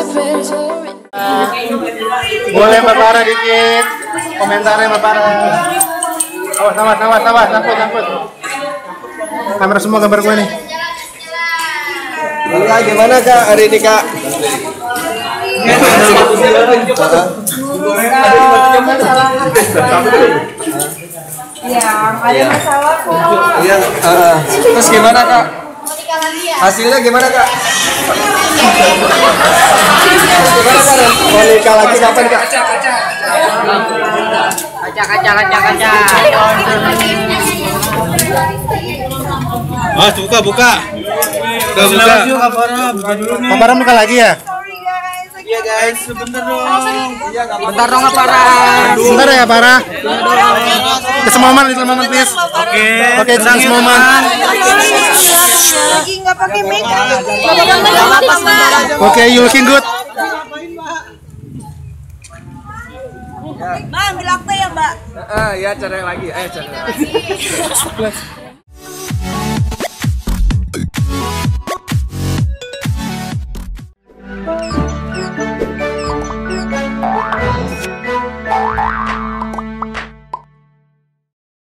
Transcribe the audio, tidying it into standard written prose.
Boleh Mbak Farah dikit komentarnya Mbak Farah. Awas, sangkut. Kamera semua gambar gue nih. Kak, gimana Kak hari ini Kak? Ada masalah kok. Iya. Terus gimana Kak? Hasilnya gimana Kak? Gimana Kak? Mau nikah lagi kapan Kak? Kaca. Mas buka. Udah buka. Mbak Farah nikah lagi ya? Iya guys, sebentar dong. Bentar dong Farah. Sebentar ya Farah. Just a moment please. Oke, just a moment. Lagi nggak pakai make up. Oke, you looking good. Mbak, ambil akte ya Mbak. Ya cari lagi. Cari lagi.